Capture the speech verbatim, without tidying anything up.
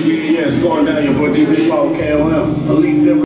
Yeah, yeah, it's going down. Your boy D J Paul, K O M, Elite Dipper.